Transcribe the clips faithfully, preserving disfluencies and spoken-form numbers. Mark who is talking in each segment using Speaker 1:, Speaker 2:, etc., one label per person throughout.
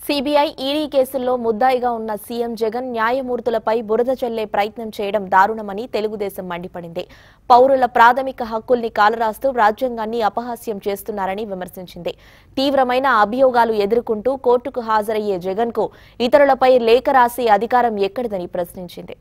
Speaker 1: CBI ED కేసుల్లో ముద్దాయిగా ఉన్న CM Jagan న్యాయమూర్తులపై బురద చల్లే ప్రయత్నం చేయడం దారుణమని తెలుగుదేశం మండిపడింది. పౌరుల ప్రాథమిక హక్కుల్ని కాలరాస్తూ రాజ్యాంగాన్ని అపహాస్యం చేస్తున్నారని విమర్శించింది. తీవ్రమైన అభియోగాలు ఎదుర్కొంటూ కోర్టుకు హాజరయ్యే జగన్కు ఇతరులపై లేఖ రాసే అధికారం ఎక్కడిదని ప్రశ్నించింది.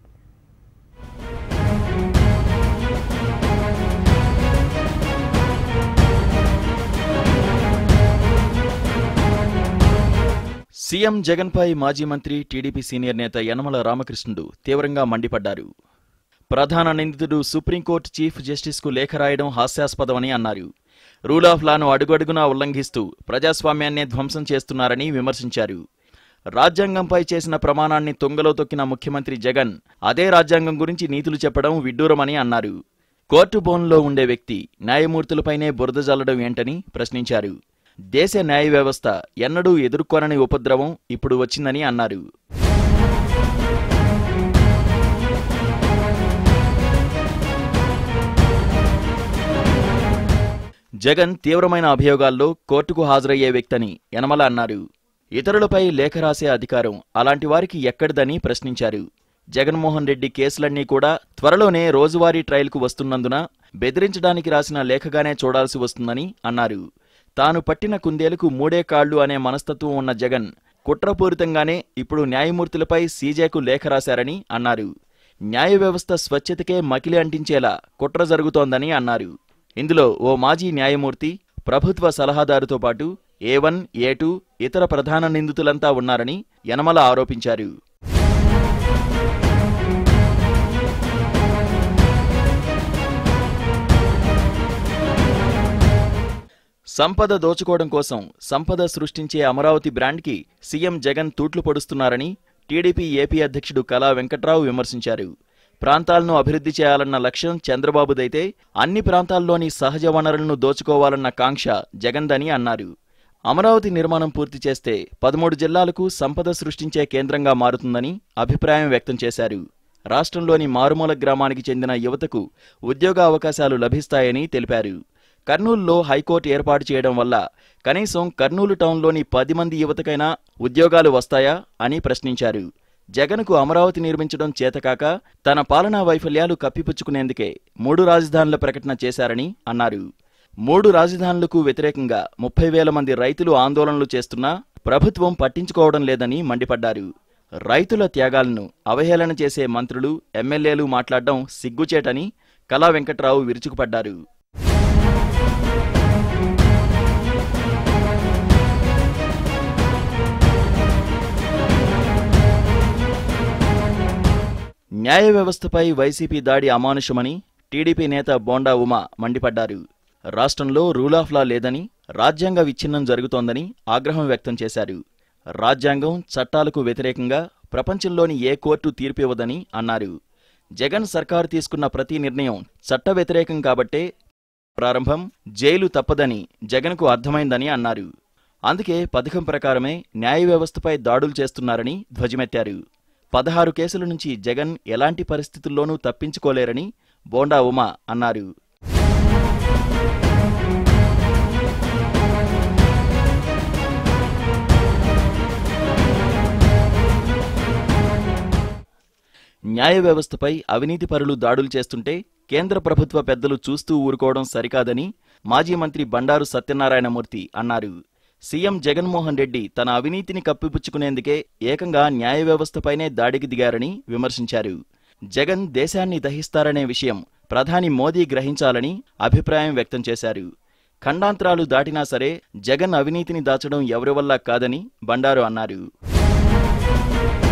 Speaker 2: సీఎం జగన్ పై మాజీ మంత్రి టీడీపీ సీనియర్ నేత యనమల రామకృష్ణుడు తీవ్రంగా మండిపడ్డారు. ప్రధాన నిందితుడు సుప్రీంకోర్టు చీఫ్ జస్టిస్కు లేఖ రాయడం హాస్యాస్పదమని అన్నారు. రూల్ ఆఫ్ లాను అడుగడుగునా ఉల్లంఘిస్తూ ప్రజాస్వామ్యాన్నే ధ్వంసం చేస్తున్నారని విమర్శించారు. రాజ్యాంగంపై చేసిన ప్రమాణాన్ని తుంగలో తొక్కిన ముఖ్యమంత్రి జగన్ అదే రాజ్యాంగం గురించి నీతులు చెప్పడం విడ్డూరమని అన్నారు. కోర్టు బోన్లో ఉండే వ్యక్తి న్యాయమూర్తులపైనే బురద జల్లడం ఏంటని ప్రశ్నించారు. దేశ న్యాయ వ్యవస్థ ఎన్నడూ ఎదుర్కొనని ఉపద్రవం ఇప్పుడు వచ్చిందని అన్నారు. జగన్ తీవ్రమైన అభియోగాల్లో కోర్టుకు హాజరయ్యే వ్యక్తని యనమల అన్నారు. ఇతరులపై లేఖ రాసే అధికారం అలాంటి వారికి ఎక్కడిదని ప్రశ్నించారు. జగన్మోహన్ రెడ్డి కేసులన్నీ కూడా త్వరలోనే రోజువారీ ట్రయల్కు వస్తున్నందున బెదిరించడానికి రాసిన లేఖగానే చూడాల్సి వస్తుందని అన్నారు. తాను పట్టిన కుందేలకు మూడే కాళ్లు అనే మనస్తత్వం ఉన్న జగన్ కుట్రపూరితంగానే ఇప్పుడు న్యాయమూర్తులపై సీజేకు లేఖ రాశారని అన్నారు. న్యాయ వ్యవస్థ స్వచ్ఛతకే మకిలి అంటించేలా కుట్ర జరుగుతోందని అన్నారు. ఇందులో ఓ మాజీ న్యాయమూర్తి, ప్రభుత్వ సలహాదారుతో పాటు ఏ వన్, ఏ టూ ఇతర ప్రధాన నిందితులంతా ఉన్నారని యనమల ఆరోపించారు. సంపద దోచుకోవడం కోసం సంపద సృష్టించే అమరావతి బ్రాండ్కి సీఎం జగన్ తూట్లు పొడుస్తున్నారని టీడీపీ ఏపీ అధ్యక్షుడు కళా వెంకట్రావు విమర్శించారు. ప్రాంతాలను అభివృద్ధి చేయాలన్న లక్ష్యం చంద్రబాబుదైతే అన్ని ప్రాంతాల్లోని సహజ వనరులను దోచుకోవాలన్న కాంక్ష జగన్దని అన్నారు. అమరావతి నిర్మాణం పూర్తి చేస్తే పదమూడు జిల్లాలకు సంపద సృష్టించే కేంద్రంగా మారుతుందని అభిప్రాయం వ్యక్తం చేశారు. రాష్ట్రంలోని మారుమూల గ్రామానికి చెందిన యువతకు ఉద్యోగ అవకాశాలు లభిస్తాయని తెలిపారు. కర్నూలులో హైకోర్టు ఏర్పాటు చేయడం వల్ల కనీసం కర్నూలు టౌన్లోని పది మంది యువతకైనా ఉద్యోగాలు వస్తాయా అని ప్రశ్నించారు. జగన్కు అమరావతి నిర్మించడం చేతకాక తన పాలనా వైఫల్యాలు కప్పిపుచ్చుకునేందుకే మూడు రాజధానుల ప్రకటన చేశారని అన్నారు. మూడు రాజధానులకు వ్యతిరేకంగా ముప్పై వేల మంది రైతులు ఆందోళనలు చేస్తున్నా ప్రభుత్వం పట్టించుకోవడం లేదని మండిపడ్డారు. రైతుల త్యాగాలను అవహేళన చేసే మంత్రులు, ఎమ్మెల్యేలు మాట్లాడడం సిగ్గుచేటని కళా వెంకట్రావు విరుచుకుపడ్డారు. న్యాయ వ్యవస్థపై వైసీపీ దాడి అమానుషమని టీడీపీ నేత బోండా ఉమా మండిపడ్డారు. రాష్ట్రంలో రూల్ ఆఫ్ లా లేదని, రాజ్యాంగ విచ్ఛిన్నం జరుగుతోందని ఆగ్రహం వ్యక్తం చేశారు. రాజ్యాంగం, చట్టాలకు వ్యతిరేకంగా ప్రపంచంలోని ఏ కోర్టు తీర్పివ్వదని అన్నారు. జగన్ సర్కారు తీసుకున్న ప్రతి నిర్ణయం చట్ట వ్యతిరేకం కాబట్టే ప్రారంభం, జైలు తప్పదని జగన్కు అర్థమైందని అన్నారు. అందుకే పథకం ప్రకారమే న్యాయ వ్యవస్థపై దాడులు చేస్తున్నారని ధ్వజమెత్తారు. పదహారు కేసుల నుంచి జగన్ ఎలాంటి పరిస్థితుల్లోనూ తప్పించుకోలేరని బోండా ఉమా అన్నారు. న్యాయ వ్యవస్థపై అవినీతి పరులు దాడులు చేస్తుంటే కేంద్ర ప్రభుత్వ పెద్దలు చూస్తూ ఊరుకోవడం సరికాదని మాజీ మంత్రి బండారు సత్యనారాయణమూర్తి అన్నారు. సీఎం జగన్మోహన్ రెడ్డి తన అవినీతిని కప్పిపుచ్చుకునేందుకే ఏకంగా న్యాయ వ్యవస్థపైనే దాడికి దిగారని విమర్శించారు. జగన్ దేశాన్ని దహిస్తారనే విషయం ప్రధాని మోదీ గ్రహించాలని అభిప్రాయం వ్యక్తం చేశారు. ఖండాంతరాలు దాటినా సరే జగన్ అవినీతిని దాచడం ఎవరి వల్ల కాదని బండారు అన్నారు.